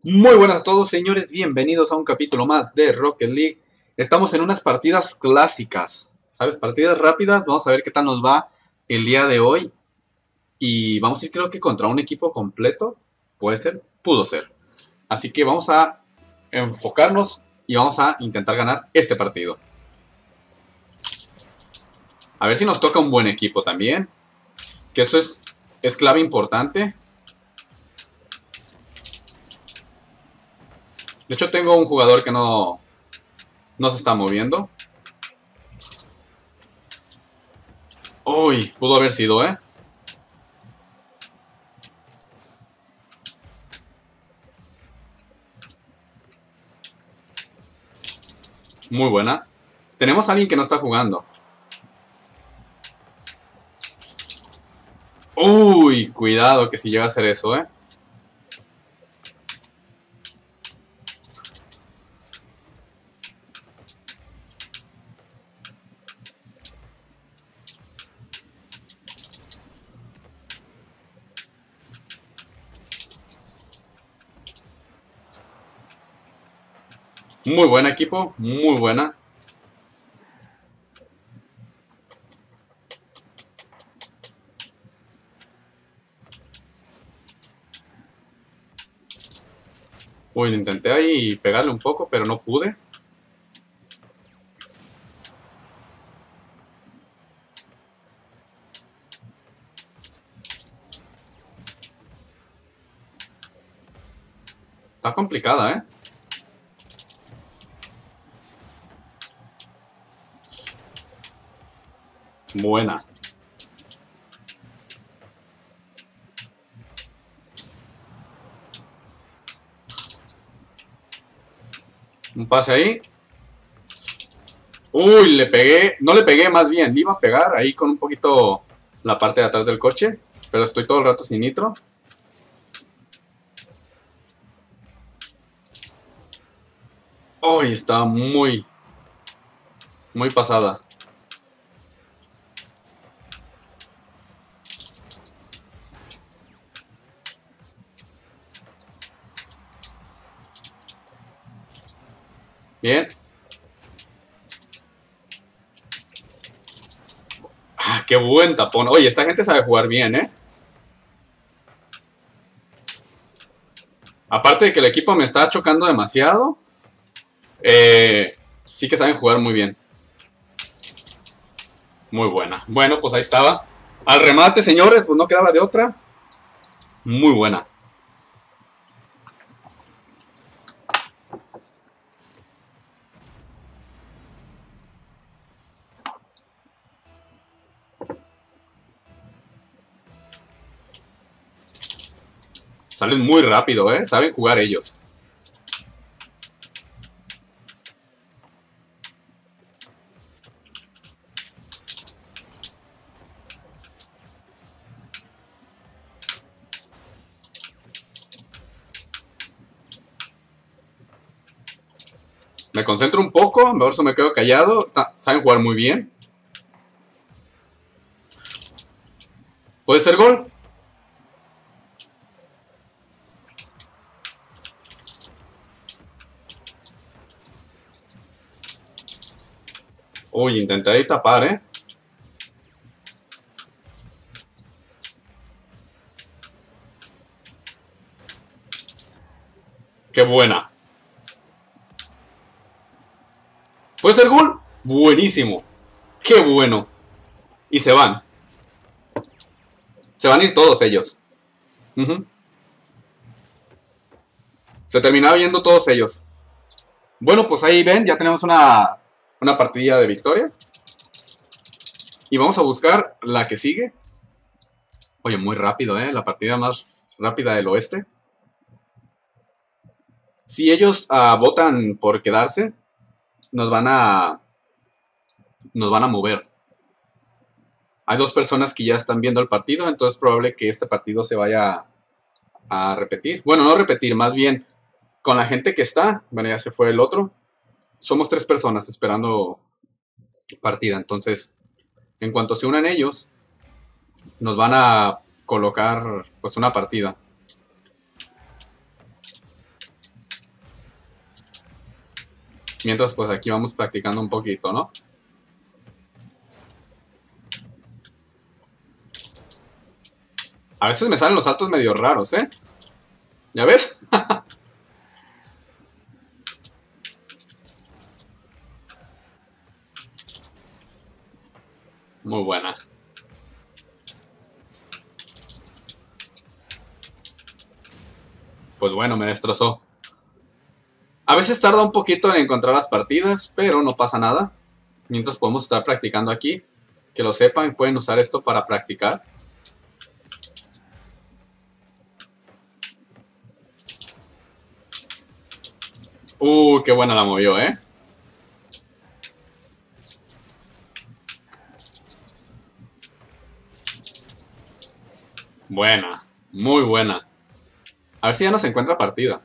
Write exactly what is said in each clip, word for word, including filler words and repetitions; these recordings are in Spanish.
Muy buenas a todos, señores, bienvenidos a un capítulo más de Rocket League. Estamos en unas partidas clásicas, ¿sabes? Partidas rápidas, vamos a ver qué tal nos va el día de hoy. Y vamos a ir, creo que contra un equipo completo, puede ser, pudo ser. Así que vamos a enfocarnos y vamos a intentar ganar este partido. A ver si nos toca un buen equipo también, que eso es, es clave importante. De hecho, tengo un jugador que no, no se está moviendo. Uy, pudo haber sido, ¿eh? Muy buena. Tenemos a alguien que no está jugando. Uy, cuidado que si llega a hacer eso, ¿eh? Muy buen equipo, muy buena. Uy, lo intenté ahí pegarle un poco, pero no pude. Está complicada, ¿eh? Buena. Un pase ahí. Uy, le pegué. No le pegué, más bien. Le iba a pegar ahí con un poquito la parte de atrás del coche. Pero estoy todo el rato sin nitro. Uy, está muy, muy pasada. Bien. Ah, qué buen tapón. Oye, esta gente sabe jugar bien, ¿eh? Aparte de que el equipo me está chocando demasiado, eh, sí que saben jugar muy bien. Muy buena. Bueno, pues ahí estaba. Al remate, señores, pues no quedaba de otra. Muy buena. Salen muy rápido, ¿eh? Saben jugar ellos. Me concentro un poco, mejor eso me quedo callado. Está, saben jugar muy bien. ¿Puede ser gol? Uy, intenté ahí tapar, ¿eh? ¡Qué buena! ¿Puede ser gol? Buenísimo. ¡Qué bueno! Y se van. Se van a ir todos ellos. Uh-huh. Se terminaron yendo todos ellos. Bueno, pues ahí ven, ya tenemos una, una partida de victoria. Y vamos a buscar la que sigue. Oye, muy rápido, ¿eh? La partida más rápida del oeste. Si ellos uh, votan por quedarse, nos van a nos van a mover. Hay dos personas que ya están viendo el partido, entonces es probable que este partido se vaya a repetir. Bueno, no repetir, más bien con la gente que está. Bueno, ya se fue el otro. Somos tres personas esperando partida, entonces en cuanto se unan ellos, nos van a colocar pues una partida. Mientras pues aquí vamos practicando un poquito, ¿no? A veces me salen los saltos medio raros, ¿eh? ¿Ya ves? Muy buena. Pues bueno, me destrozó. A veces tarda un poquito en encontrar las partidas, pero no pasa nada. Mientras podemos estar practicando aquí. Que lo sepan, pueden usar esto para practicar. Uh, qué buena la movió, ¿eh? Buena, muy buena. A ver si ya nos encuentra partida.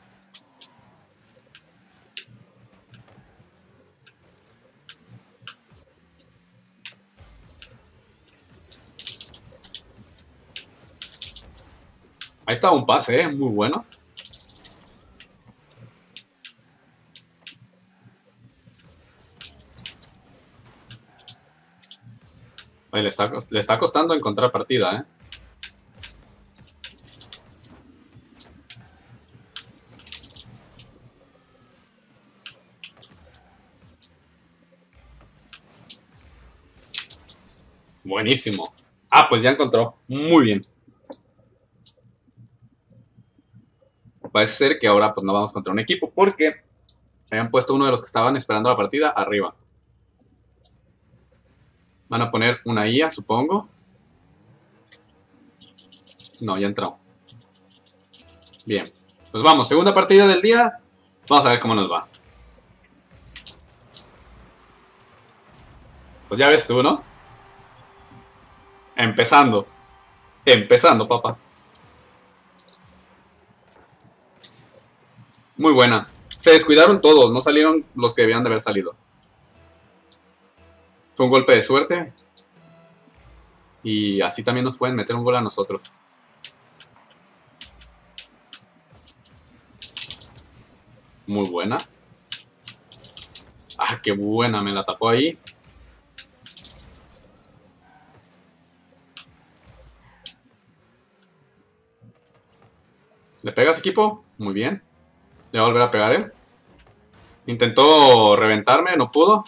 Ahí está un pase, ¿eh? Muy bueno. Oye, le está, le está costando encontrar partida, ¿eh? Buenísimo. Ah, pues ya encontró. Muy bien. Parece ser que ahora pues no vamos contra un equipo porque habían puesto uno de los que estaban esperando la partida arriba. Van a poner una I A, supongo. No, ya entró. Bien. Pues vamos, segunda partida del día. Vamos a ver cómo nos va. Pues ya ves tú, ¿no? Empezando. Empezando, papá. Muy buena. Se descuidaron todos, no salieron los que debían de haber salido. Fue un golpe de suerte. Y así también nos pueden meter un gol a nosotros. Muy buena. Ah, qué buena, me la tapó ahí. ¿Le pegas, equipo? Muy bien. Le va a volver a pegar él. Intentó reventarme, no pudo.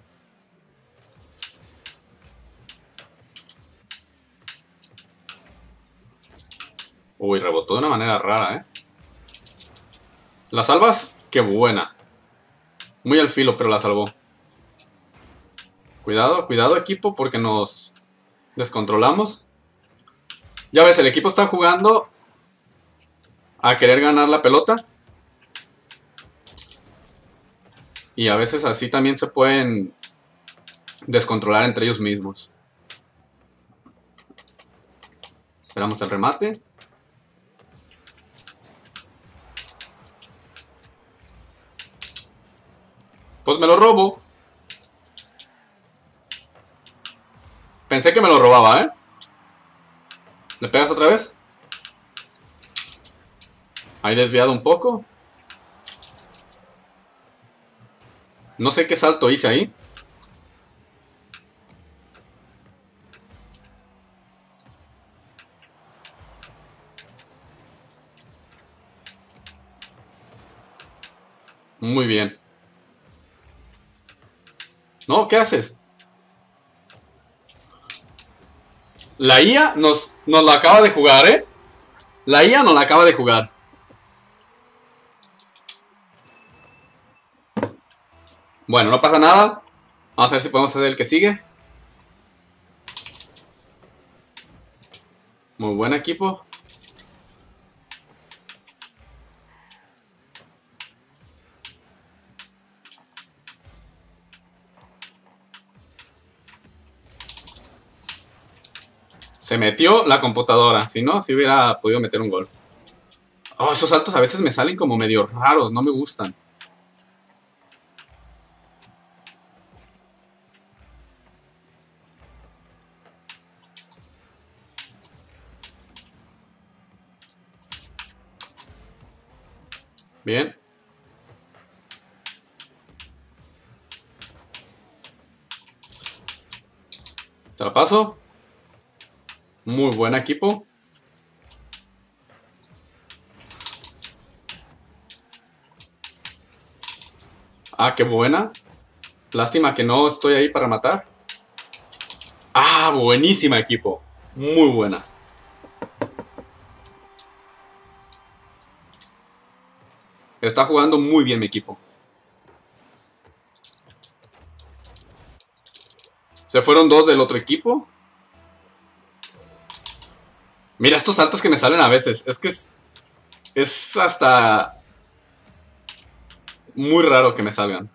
Uy, rebotó de una manera rara, ¿eh? ¿La salvas? Qué buena. Muy al filo, pero la salvó. Cuidado, cuidado, equipo, porque nos descontrolamos. Ya ves, el equipo está jugando a querer ganar la pelota. Y a veces así también se pueden descontrolar entre ellos mismos. Esperamos el remate. Pues me lo robo. Pensé que me lo robaba, ¿eh? ¿Le pegas otra vez? Ahí desviado un poco. No sé qué salto hice ahí. Muy bien. No, ¿qué haces? La I A nos, nos lo acaba de jugar, ¿eh? La I A nos la acaba de jugar. Bueno, no pasa nada. Vamos a ver si podemos hacer el que sigue. Muy buen equipo. Se metió la computadora. Si no, si hubiera podido meter un gol. Oh, esos saltos a veces me salen como medio raros. No me gustan. Bien. Te la paso. Muy buen equipo. Ah, qué buena. Lástima que no estoy ahí para matar. Ah, buenísima equipo. Muy buena. Está jugando muy bien mi equipo. Se fueron dos del otro equipo. Mira estos saltos que me salen a veces. Es que es, es hasta muy raro que me salgan.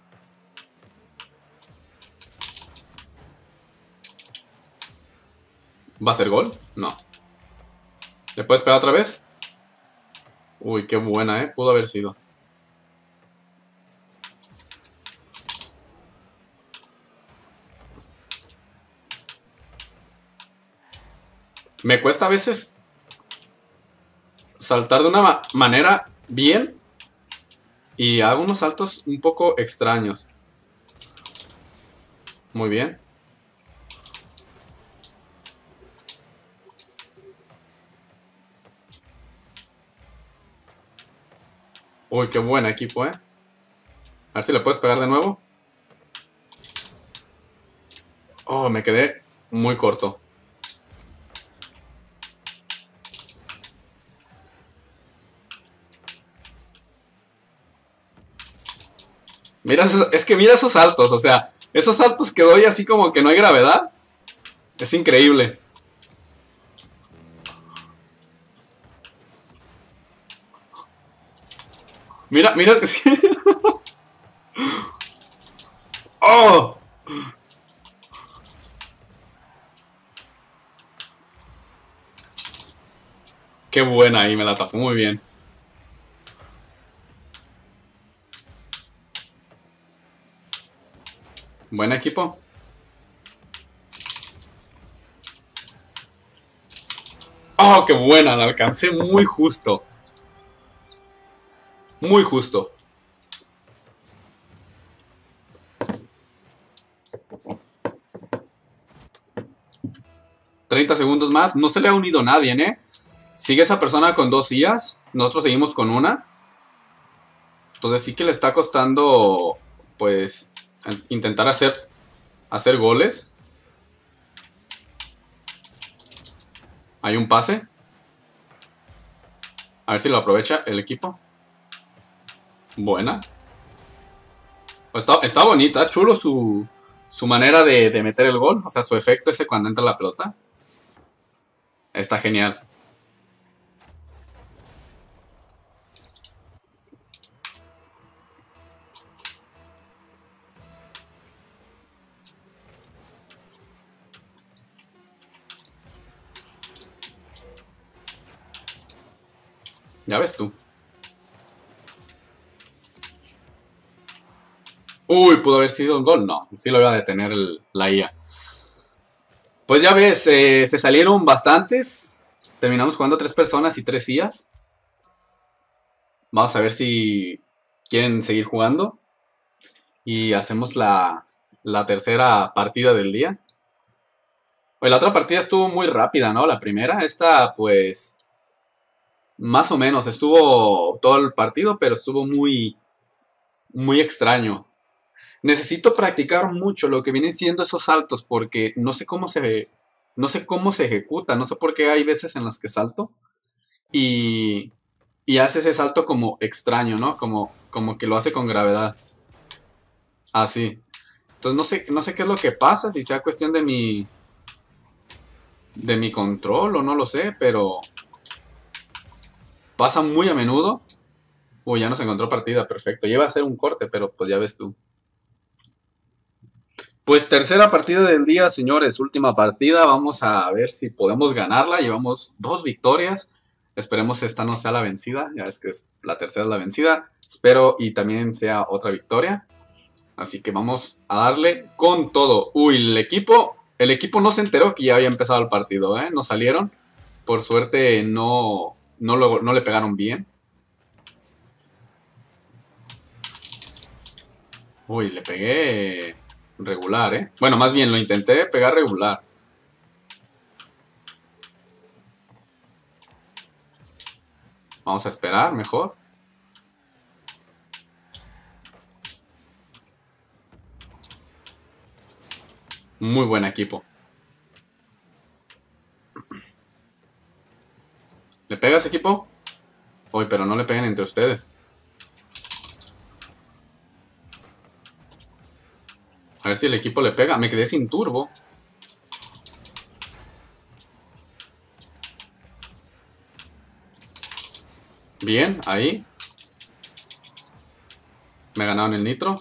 ¿Va a ser gol? No. ¿Le puedes pegar otra vez? Uy, qué buena, ¿eh? Pudo haber sido. Me cuesta a veces saltar de una ma manera bien y hago unos saltos un poco extraños. Muy bien. Uy, qué buen equipo, ¿eh? A ver si le puedes pegar de nuevo. Oh, me quedé muy corto. Mira, es que mira esos saltos, o sea, esos saltos que doy así como que no hay gravedad. Es increíble. Mira, mira. ¡Oh! Qué buena ahí, me la tapó muy bien. Buen equipo. ¡Oh, qué buena! La alcancé muy justo. Muy justo. treinta segundos más. No se le ha unido nadie, ¿eh? Sigue esa persona con dos I As. Nosotros seguimos con una. Entonces sí que le está costando, pues, intentar hacer, hacer goles. Hay un pase. A ver si lo aprovecha el equipo. Buena. Está, está bonita, chulo su, su manera de, de meter el gol. O sea, su efecto ese cuando entra la pelota. Está genial. Ya ves tú. Uy, pudo haber sido un gol. No, sí lo iba a detener el, la I A. Pues ya ves, eh, se salieron bastantes. Terminamos jugando tres personas y tres I As. Vamos a ver si quieren seguir jugando. Y hacemos la, la tercera partida del día. Pues la otra partida estuvo muy rápida, ¿no? La primera, esta pues más o menos estuvo todo el partido, pero estuvo muy, muy extraño. Necesito practicar mucho lo que vienen siendo esos saltos porque no sé cómo se, no sé cómo se ejecuta, no sé por qué hay veces en las que salto y, y hace ese salto como extraño, ¿no? Como, como que lo hace con gravedad. Así. Entonces no sé, no sé qué es lo que pasa, si sea cuestión de mi, de mi control o no lo sé, pero pasa muy a menudo. Uy, ya nos encontró partida, perfecto. Ya iba a ser un corte, pero pues ya ves tú. Pues tercera partida del día, señores. Última partida. Vamos a ver si podemos ganarla. Llevamos dos victorias. Esperemos esta no sea la vencida. Ya ves que es, la tercera es la vencida. Espero y también sea otra victoria. Así que vamos a darle con todo. Uy, el equipo, el equipo no se enteró que ya había empezado el partido, ¿eh? No salieron. Por suerte no, no, lo, no le pegaron bien. Uy, le pegué regular, ¿eh? Bueno, más bien lo intenté pegar regular. Vamos a esperar mejor. Muy buen equipo. ¿Le pegas, equipo? Uy, pero no le peguen entre ustedes. A ver si el equipo le pega. Me quedé sin turbo. Bien, ahí. Me ganaron el nitro.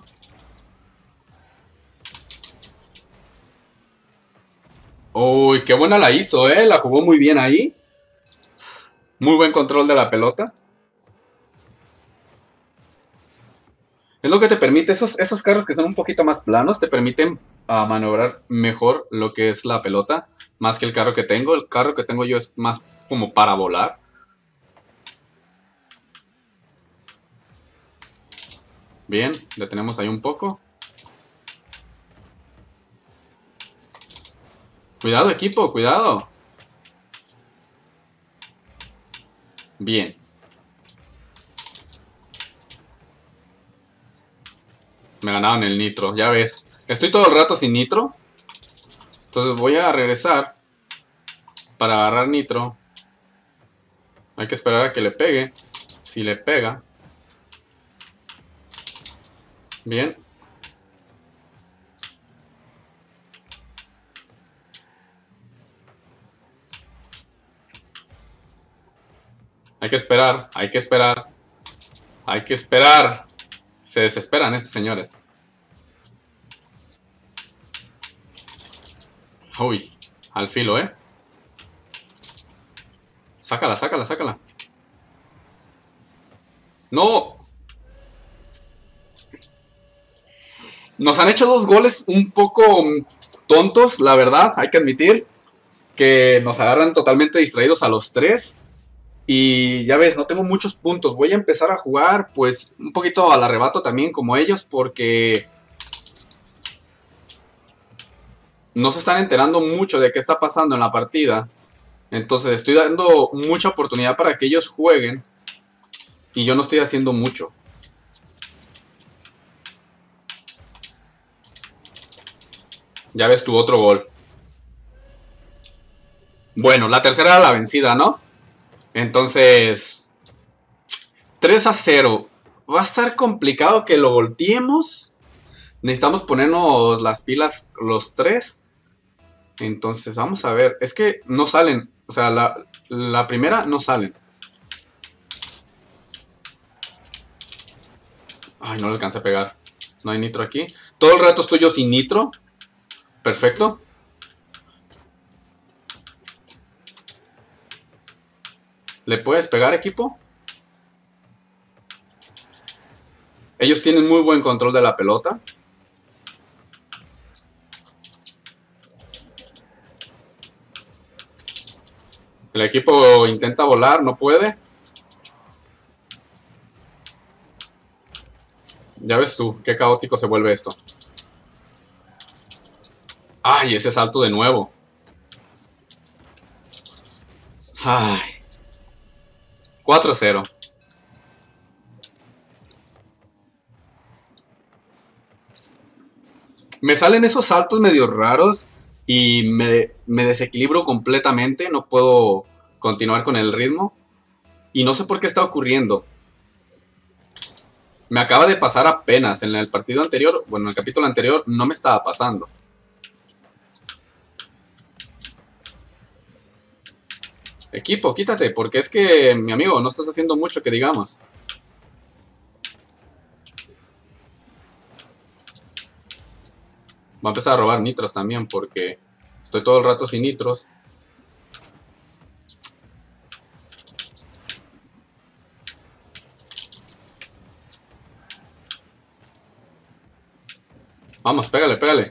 Uy, qué buena la hizo, eh. La jugó muy bien ahí. Muy buen control de la pelota. Es lo que te permite, esos, esos carros que son un poquito más planos, te permiten uh, maniobrar mejor lo que es la pelota, más que el carro que tengo. El carro que tengo yo es más como para volar. Bien, detenemos ahí un poco. Cuidado, equipo, cuidado. Bien. Me ganaron el nitro, ya ves. Estoy todo el rato sin nitro. Entonces voy a regresar para agarrar nitro. Hay que esperar a que le pegue. Si le pega. Bien. Hay que esperar, hay que esperar. Hay que esperar. Se desesperan estos señores. Uy, al filo, ¿eh? Sácala, sácala, sácala. ¡No! Nos han hecho dos goles un poco tontos, la verdad, hay que admitir. Que nos agarran totalmente distraídos a los tres. Y ya ves, no tengo muchos puntos. Voy a empezar a jugar, pues, un poquito al arrebato también como ellos, porque no se están enterando mucho de qué está pasando en la partida. Entonces estoy dando mucha oportunidad para que ellos jueguen. Y yo no estoy haciendo mucho. Ya ves tu otro gol. Bueno, la tercera era la vencida, ¿no? Entonces, tres a cero. Va a estar complicado que lo volteemos. Necesitamos ponernos las pilas los tres. Entonces, vamos a ver. Es que no salen. O sea, la, la primera no salen. Ay, no le alcancé a pegar. No hay nitro aquí. Todo el rato estoy yo sin nitro. Perfecto. ¿Le puedes pegar, equipo? Ellos tienen muy buen control de la pelota. El equipo intenta volar, no puede. Ya ves tú, qué caótico se vuelve esto. Ay, ese salto de nuevo. Ay. cuatro a cero. Me salen esos saltos medio raros y me, me desequilibro completamente. No puedo continuar con el ritmo. Y no sé por qué está ocurriendo. Me acaba de pasar apenas. En el partido anterior, bueno, en el capítulo anterior, no me estaba pasando. Equipo, quítate, porque es que, mi amigo, no estás haciendo mucho que digamos. Va a empezar a robar nitros también, porque estoy todo el rato sin nitros. Vamos, pégale, pégale.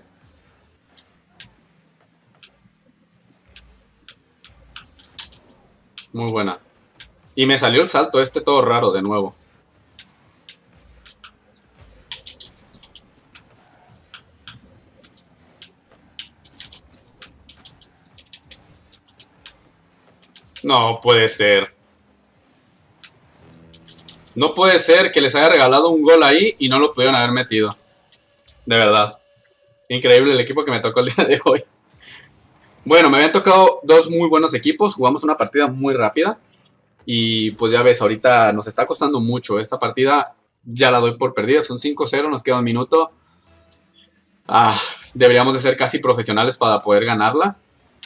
Muy buena. Y me salió el salto este todo raro de nuevo. No puede ser. No puede ser que les haya regalado un gol ahí y no lo pudieron haber metido. De verdad. Increíble el equipo que me tocó el día de hoy. Bueno, me habían tocado dos muy buenos equipos. Jugamos una partida muy rápida. Y pues ya ves, ahorita nos está costando mucho. Esta partida ya la doy por perdida. Son cinco cero, nos queda un minuto. Ah, deberíamos de ser casi profesionales para poder ganarla.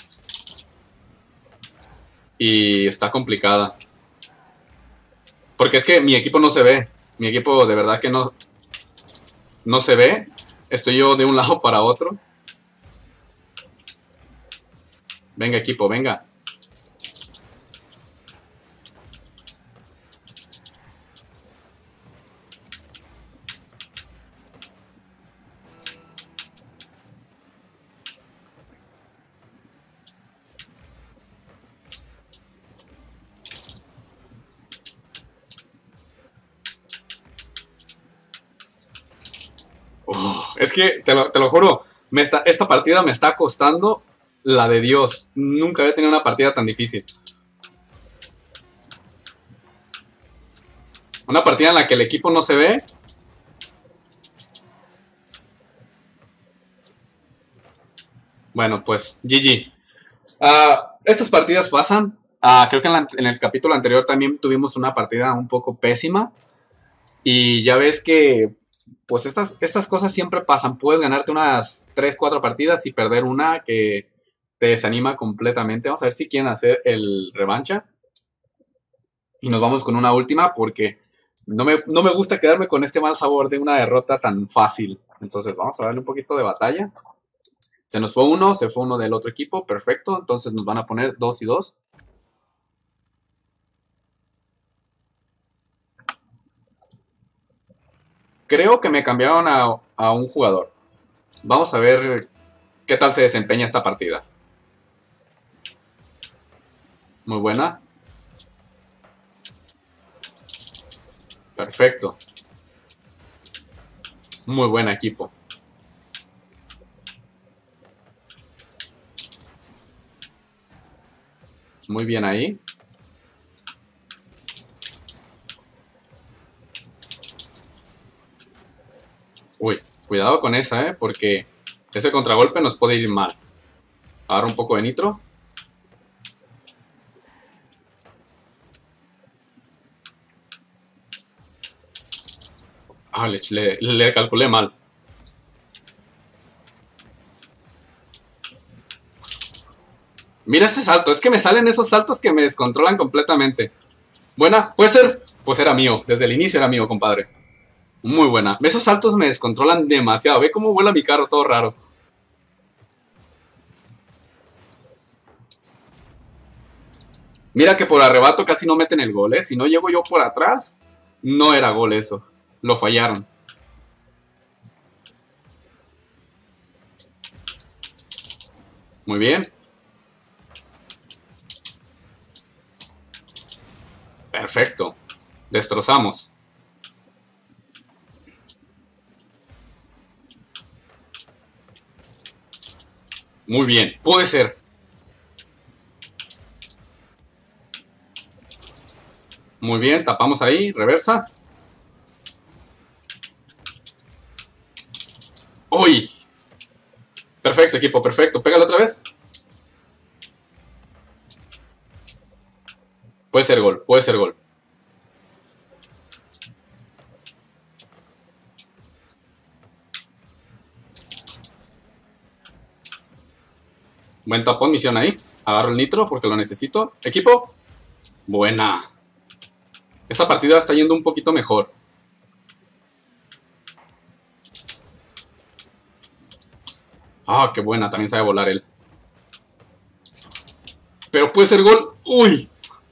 Y está complicada. Porque es que mi equipo no se ve. Mi equipo de verdad que no, no se ve. Estoy yo de un lado para otro. Venga, equipo, venga. Oh, es que, te lo, te lo juro, me está, esta partida me está costando la de Dios. Nunca había tenido una partida tan difícil. Una partida en la que el equipo no se ve. Bueno, pues, G G. Uh, estas partidas pasan. Uh, creo que en, la, en el capítulo anterior también tuvimos una partida un poco pésima. Y ya ves que, pues, estas, estas cosas siempre pasan. Puedes ganarte unas tres, cuatro partidas y perder una que te desanima completamente. Vamos a ver si quieren hacer el revancha. Y nos vamos con una última porque no me, no me gusta quedarme con este mal sabor de una derrota tan fácil. Entonces vamos a darle un poquito de batalla. Se nos fue uno, se fue uno del otro equipo, perfecto. Entonces nos van a poner dos y dos. Creo que me cambiaron a, a un jugador. Vamos a ver qué tal se desempeña esta partida. Muy buena. Perfecto. Muy buen equipo. Muy bien ahí. Uy, cuidado con esa, ¿eh? Porque ese contragolpe nos puede ir mal. Ahora un poco de nitro. Ah, le, le, le calculé mal. Mira este salto. Es que me salen esos saltos que me descontrolan completamente. Buena, puede ser. Pues era mío. Desde el inicio era mío, compadre. Muy buena. Esos saltos me descontrolan demasiado. Ve cómo vuela mi carro, todo raro. Mira que por arrebato casi no meten el gol, ¿eh? Si no llego yo por atrás, no era gol eso. Lo fallaron. Muy bien. Perfecto. Destrozamos. Muy bien. Puede ser. Muy bien. Tapamos ahí. Reversa. ¡Uy! Perfecto, equipo. Perfecto. Pégalo otra vez. Puede ser gol. Puede ser gol. Buen tapón, misión ahí. Agarro el nitro porque lo necesito. Equipo. Buena. Esta partida está yendo un poquito mejor. Ah, qué buena. También sabe volar él. Pero puede ser gol. ¡Uy!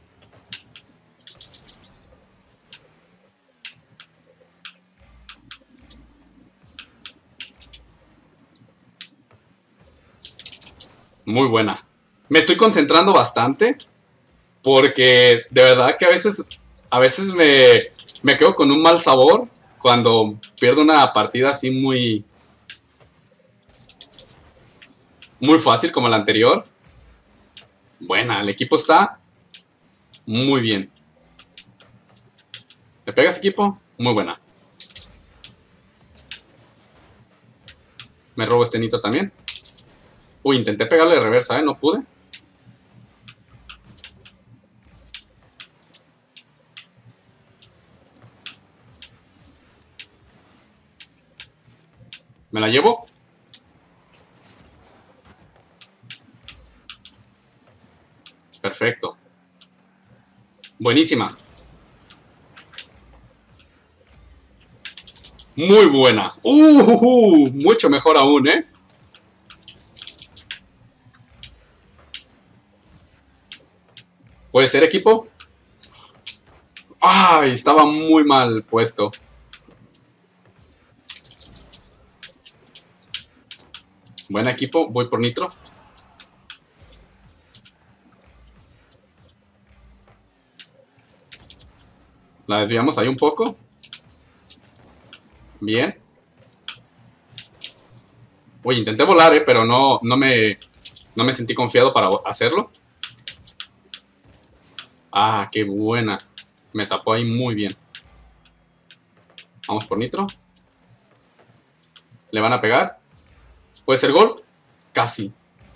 Muy buena. Me estoy concentrando bastante. Porque de verdad que a veces, a veces me, me quedo con un mal sabor cuando pierdo una partida así muy, muy fácil como la anterior. Buena, el equipo está muy bien. ¿Le pegas, equipo? Muy buena. Me robo este nitro también. Uy, intenté pegarle de reversa, ¿eh? No pude. ¿Me la llevo? Perfecto. Buenísima. Muy buena. Uh, uh, uh, mucho mejor aún, ¿eh? ¿Puede ser, equipo? Ay, estaba muy mal puesto. Buen equipo, voy por nitro. La desviamos ahí un poco. Bien. Oye, intenté volar, eh, pero no, no, me, no me sentí confiado para hacerlo. Ah, qué buena. Me tapó ahí muy bien. Vamos por nitro. ¿Le van a pegar? ¿Puede ser gol? Casi.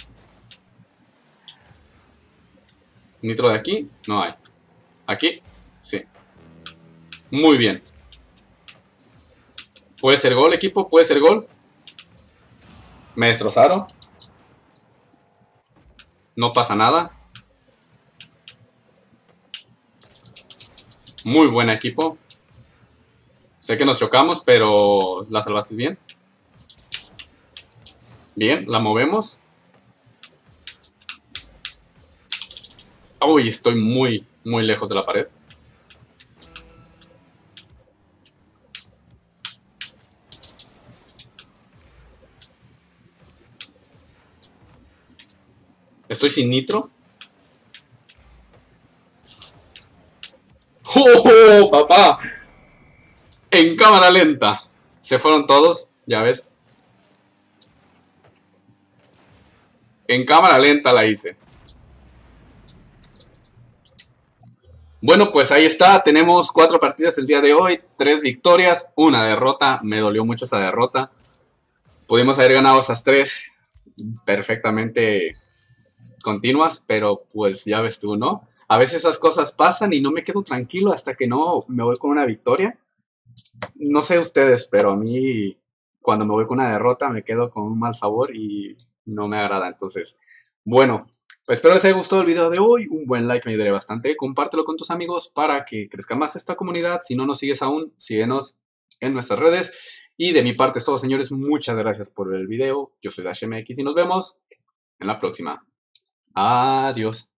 Nitro de aquí, no hay. Aquí, sí. Muy bien. ¿Puede ser gol, equipo? ¿Puede ser gol? Me destrozaron. No pasa nada. Muy buen equipo. Sé que nos chocamos, pero la salvaste bien. Bien, la movemos. Uy, estoy muy, muy lejos de la pared. Estoy sin nitro. ¡Oh, papá! En cámara lenta. Se fueron todos, ya ves. En cámara lenta la hice. Bueno, pues ahí está. Tenemos cuatro partidas el día de hoy. Tres victorias, una derrota. Me dolió mucho esa derrota. Pudimos haber ganado esas tres perfectamente continuas, pero pues ya ves tú, ¿no? A veces esas cosas pasan y no me quedo tranquilo hasta que no me voy con una victoria. No sé ustedes, pero a mí cuando me voy con una derrota me quedo con un mal sabor y no me agrada. Entonces, bueno, pues espero les haya gustado el video de hoy. Un buen like me ayudaría bastante. Compártelo con tus amigos para que crezca más esta comunidad. Si no nos sigues aún, síguenos en nuestras redes. Y de mi parte es todo, señores. Muchas gracias por ver el video. Yo soy DashMX y nos vemos en la próxima. Adiós.